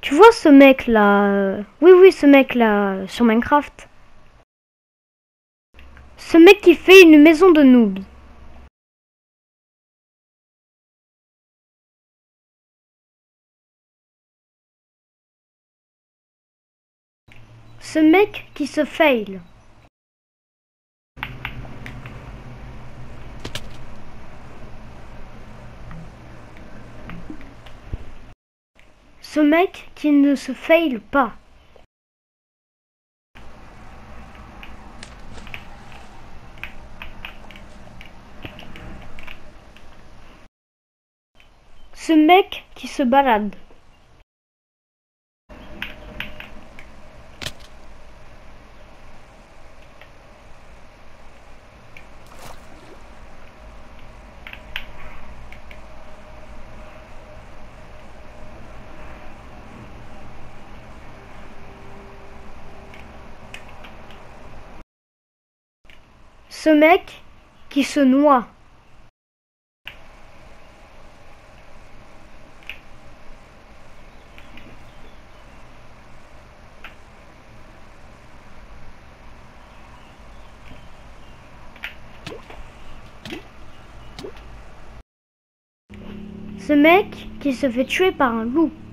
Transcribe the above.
Tu vois ce mec là Oui, oui, ce mec là sur Minecraft. Ce mec qui fait une maison de noobs. Ce mec qui se fail. Ce mec qui ne se fail pas. Ce mec qui se balade. Ce mec qui se noie. Ce mec qui se fait tuer par un loup.